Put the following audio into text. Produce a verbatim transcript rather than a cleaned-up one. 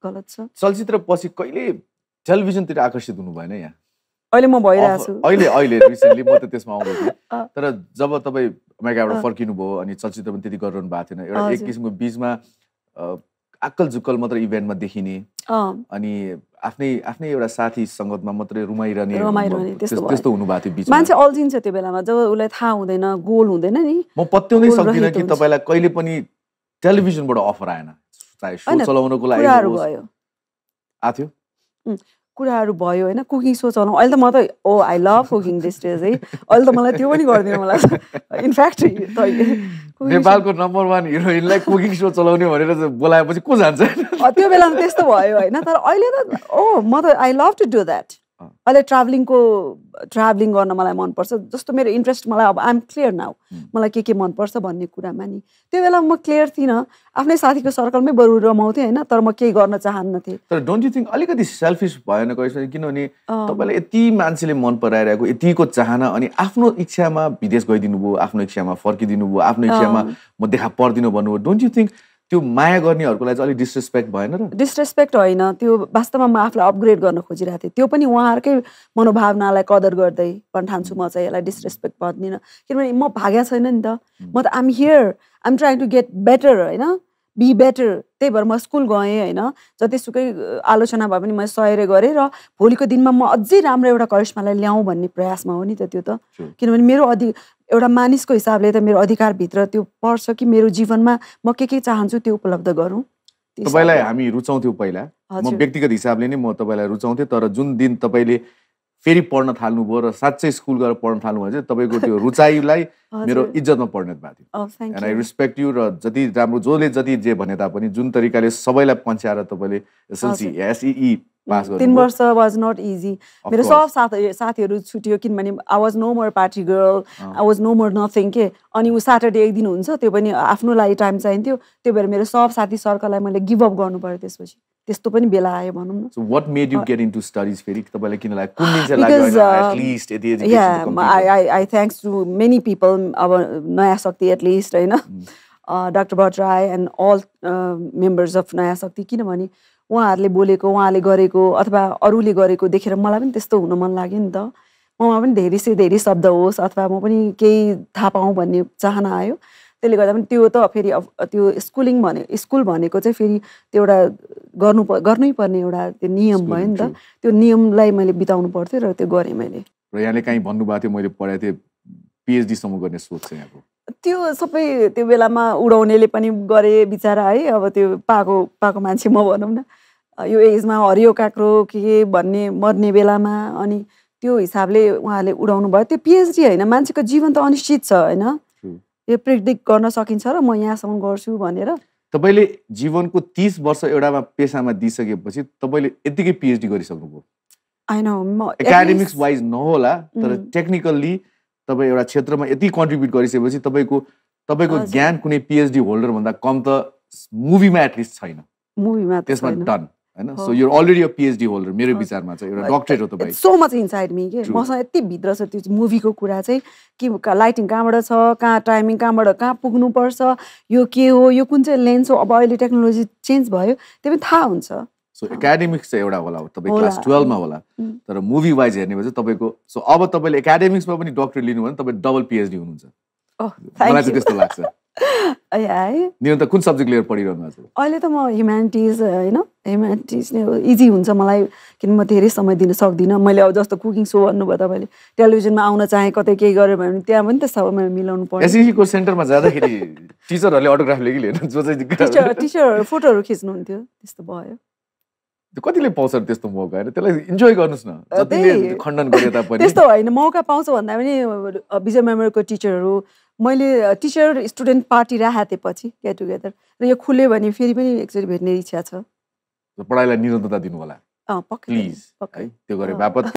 गलत छ चलचित्र पछि कहिले टेलिभिजनतिर आकर्षित हुनु भएन यहाँ अहिले म भइरहेको छु अहिले अहिले रिसेन्टली म त त्यसमा आउँदै थिएँ तर जब तपाईँ अमेरिकाबाट फर्किनु भयो अनि चलचित्र पनि त्यति गरिरहनु भएको थिएन एउटा एक किसिमको बीचमा आक्कल जुक्कल मात्र इभेन्टमा देखिने अनि आफ्नै आफ्नै एउटा साथी सङ्गतमा मात्रै रुमाइरहने त्यस्तो हुनु भएको थियो बीचमा मान्छे अल्झिन्छ त्यो बेलामा जब उसलाई थाहा हुँदैन गोल हुँदैन नि म पत्याउनै सक्दिनँ कि तपाईँलाई कहिले पनि टेलिभिजनबाट अफर आएन चाहे सो चलाउनको लागि कुराहरू भयो आथ्यो कुराहरू भयो हैन कुकिङ सो चलाउँ अहिले त म त oh I love cooking this days है अहिले त मलाई त्यो पनि गर्दिन मलाई इनफ्याक्ट नेपालको नम्बर वान हिरोइनलाई कुकिङ सो चलाउने भनेर बोलाएपछि को जान्छ त्यो बेलामा त्यस्तो भयो हैन तर अहिले त ओ म त I love to do that अहिले ट्राभलिङको ट्राभलिङ गर्न मलाई मनपर्छ जस्तो मेरो इन्ट्रेस्ट मलाई अब आइएम क्लियर नाउ मलाई के के मनपर्छ भन्ने कुरामा नि त्यो बेला म क्लियर थिइनँ आफ्नै साथीको सर्कलमै बरु रमाउँथेँ होइन तर म केही गर्न चाहन्नथेँ तर डोन्ट यु थिङ्क अलिकति सेल्फिस भएन कहिले किनभने तपाईँलाई यति मान्छेले मन पराइरहेको यतिको चाहना अनि आफ्नो इच्छामा विदेश गइदिनु भयो आफ्नो इच्छामा फर्किदिनु भयो आफ्नो इच्छामा म देखा पर्दिनँ भन्नुभयो डोन्ट यु थिङ्क त्यो माया गर्नेहरूको लागि अलिक डिसरेस्पेक्ट भएन र डिसरेस्पेक्ट होइन त्यो वास्तवमा म आफूलाई अपग्रेड गर्न खोजिरहेको थिएँ त्यो पनि उहाँहरूकै मनोभावनालाई कदर गर्दै पनि ठान्छु म चाहिँ यसलाई डिसरेस्पेक्ट भन्दिनँ किनभने म भाग्या छैन नि त म त I'm here I'm trying to get better होइन बी बेटर त्यही भएर म स्कुल गएँ होइन जतिसुकै आलोचना भए पनि मैले सहयोग गरेँ र भोलिको दिनमा म अझै राम्रो एउटा करिश्मालाई ल्याउँ भन्ने प्रयासमा हो नि त त्यो त किनभने मेरो अधि एउटा मानिसको हिसाबले त मेरो अधिकारभित्र त्यो पर्छ कि मेरो जीवनमा म के के चाहन्छु त्यो उपलब्ध गरौँ तपाईँलाई हामी रुचाउँथ्यौँ पहिला म व्यक्तिगत हिसाबले नै म तपाईँलाई रुचाउँथेँ तर जुन दिन तपाईँले फेरि पढ्न थाल्नुभयो र साँच्चै स्कुल गएर पढ्न थाल्नु भने चाहिँ तपाईँको त्यो रुचाइलाई मेरो इज्जतमा परिणत भएको थियो एन्ड आई रिस्पेक्ट यु र जति राम्रो जसले जति जे भने तापनि जुन तरिकाले सबैलाई पन्छ्याएर तपाईँले एसएलसी एसई पास गर्नु तीन वर्ष वाज नट इजी मेरो सब साथी साथीहरू छुट्यो किनभने I was no more party girl I was no more nothing के अनि ऊ स्याटरडे एक दिन हुन्छ त्यो पनि आफ्नो लागि टाइम चाहिन्थ्यो त्यो भएर मेरो सब साथी सर्कललाई मैले गिभ अप गर्नु पर्यो त्यसपछि त्यस्तो पनि बेला आयो भनौँ न so what made you get into studies फेरि तपाईँलाई किन लाग्यो कुन दिन चाहिँ लाग्यो एट लिस्ट यति education I I I thanks to many people अब नयाँ शक्ति एट लिस्ट होइन doctor Bhattarai and all members of Naya Shakti किनभने उहाँहरूले बोलेको उहाँले गरेको अथवा अरूले गरेको देखेर मलाई पनि त्यस्तो हुन मन लाग्यो नि त ममा पनि धेरै से धेरै शब्द होस् अथवा म पनि केही थाहा पाऊँ भन्ने चाहना आयो त्यसले गर्दा पनि त्यो त फेरि त्यो स्कुलिङ भने स्कुल भनेको चाहिँ फेरि त्यो एउटा गर्नु गर्नै पर्ने एउटा त्यो नियम भयो नि त त्यो नियमलाई मैले बिताउनु पर्थ्यो र त्यो गरेँ मैले र यहाँले कहीँ भन्नुभएको थियो मैले पढाएको थिएँ पिएचडीसम्म गर्ने सोच छ यहाँको त्यो सबै त्यो बेलामा उडाउनेले पनि गरे बिचरा है अब त्यो पाएको पाएको मान्छे म भनौँ न यो एजमा हरियो काक्रो के भन्ने मर्ने बेलामा अनि त्यो हिसाबले उहाँले उडाउनु भयो त्यो पिएचडी होइन मान्छेको जीवन त अनिश्चित छ होइन यो प्रेडिक्ट गर्न सकिन्छ र म यहाँसम्म गर्छु भनेर तपाईँले जीवनको तीस वर्ष एउटामा पेसामा दिइसकेपछि तपाईँले यतिकै पिएचडी गरिसक्नुभयो होइन म एकाडेमिक्स वाइज नहोला तर टेक्निकल्ली तपाईँ एउटा क्षेत्रमा यति कन्ट्रिब्युट गरिसकेपछि तपाईँको तपाईँको ज्ञान कुनै पिएचडी होल्डर भन्दा कम त मुभीमा एटलिस्ट छैन मुभीमा त्यसमा डन हैन so you are already a PhD holder मेरो विचारमा चाहिँ एउटा डक्टरेट हो तपाईँ सो मच इनसाइड मी के मसँग यति भित्र छ त्यो मुभीको कुरा चाहिँ कि लाइटिङ कहाँबाट छ कहाँ टाइमिङ कहाँबाट कहाँ पुग्नुपर्छ यो के हो यो कुन चाहिँ लेन्स हो अब अहिले टेक्नोलोजी चेन्ज भयो त्यो पनि थाहा हुन्छ सो एकाडेमिक्स चाहिँ एउटा होला तपाईँ क्लास ट्वेल्भमा होला तर मुभी वाइज हेर्ने भने चाहिँ तपाईँको सो अब तपाईँले एकाडेमिक्समा पनि डक्टरेट लिनु भने तपाईँ डबल पिएचडी हुनुहुन्छ मलाई चाहिँ त्यस्तो लाग्छ निरन्तर कुन सब्जेक्ट लिएर पढिरहनु भएको छ अहिले त म ह्युम्यानिटिज होइन ह्युम्यानिटिज नै हो इजी हुन्छ मलाई किन म धेरै समय दिन सक्दिनँ मैले अब जस्तो कुकिङ सो भन्नुभयो तपाईँले टेलिभिजनमा आउन चाहे कतै केही गर्यो भने त्यहाँ पनि त समय मिलाउनु पर्छ एसईको सेन्टरमा जाँदाखेरि टिचरहरूले अटोग्राफ लेखि लिएर जो चाहिँ टिचर टिचरहरू फोटोहरू खिच्नुहुन्थ्यो त्यस्तो भयो कतिले पाउँछ त्यस्तो मौका हैन त्यसलाई इन्जोय गर्नुस् न जतिले खण्डन गरे तापनि त्यस्तो होइन मौका पाउँछ भन्दा पनि विजय मेमोरियलको टिचरहरू मैले टिचर स्टुडेन्ट पार्टी राखेको थिएँ पछि गेट टुगेदर र यो खुल्यो भने फेरि पनि एकचोटि भेट्ने इच्छा छ पढाइलाई निरन्तरता दिनु होला अँ पक्कै प्लिज है त्यो गरे बापत